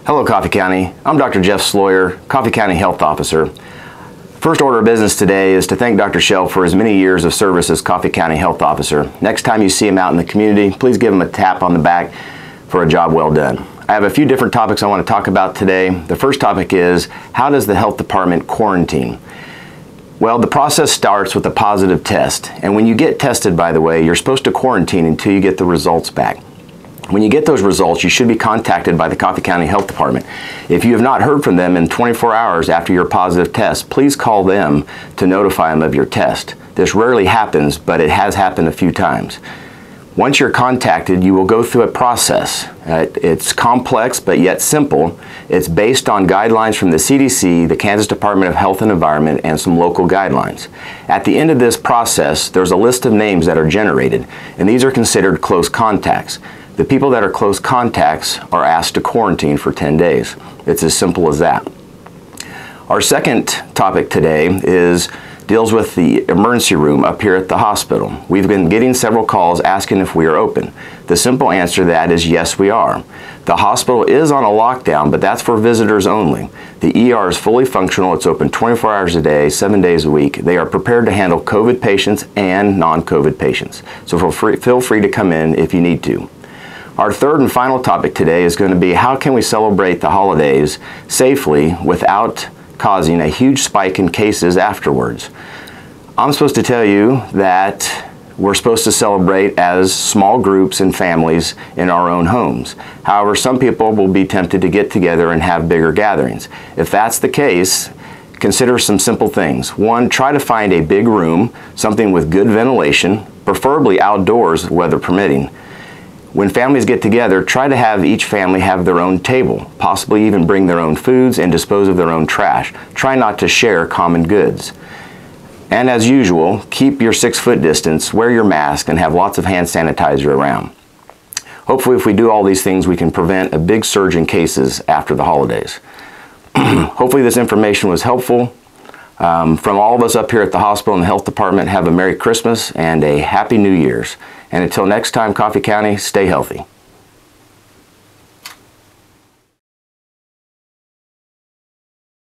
Hello, Coffee County. I'm Dr. Jeff Sloyer, Coffee County Health Officer. First order of business today is to thank Dr. Shell for his many years of service as Coffee County Health Officer. Next time you see him out in the community, please give him a tap on the back for a job well done. I have a few different topics I want to talk about today. The first topic is, how does the health department quarantine? Well, the process starts with a positive test. And when you get tested, by the way, you're supposed to quarantine until you get the results back. When you get those results, you should be contacted by the Coffee County Health Department. If you have not heard from them in 24 hours after your positive test, please call them to notify them of your test. This rarely happens, but it has happened a few times. Once you're contacted, you will go through a process. It's complex, but yet simple. It's based on guidelines from the CDC, the Kansas Department of Health and Environment, and some local guidelines. At the end of this process, there's a list of names that are generated, and these are considered close contacts. The people that are close contacts are asked to quarantine for 10 days. It's as simple as that. Our second topic today deals with the emergency room up here at the hospital. We've been getting several calls asking if we are open. The simple answer to that is yes, we are. The hospital is on a lockdown, but that's for visitors only. The ER is fully functional. It's open 24 hours a day, 7 days a week. They are prepared to handle COVID patients and non-COVID patients. So feel free to come in if you need to. Our third and final topic today is going to be, how can we celebrate the holidays safely without causing a huge spike in cases afterwards? I'm supposed to tell you that we're supposed to celebrate as small groups and families in our own homes. However, some people will be tempted to get together and have bigger gatherings. If that's the case, consider some simple things. One, try to find a big room, something with good ventilation, preferably outdoors, weather permitting. When families get together, try to have each family have their own table, possibly even bring their own foods and dispose of their own trash. Try not to share common goods. And as usual, keep your 6-foot distance, wear your mask, and have lots of hand sanitizer around. Hopefully, if we do all these things, we can prevent a big surge in cases after the holidays. Hopefully this information was helpful. From all of us up here at the hospital and the health department, have a Merry Christmas and a Happy New Year's. And until next time, Coffee County, stay healthy.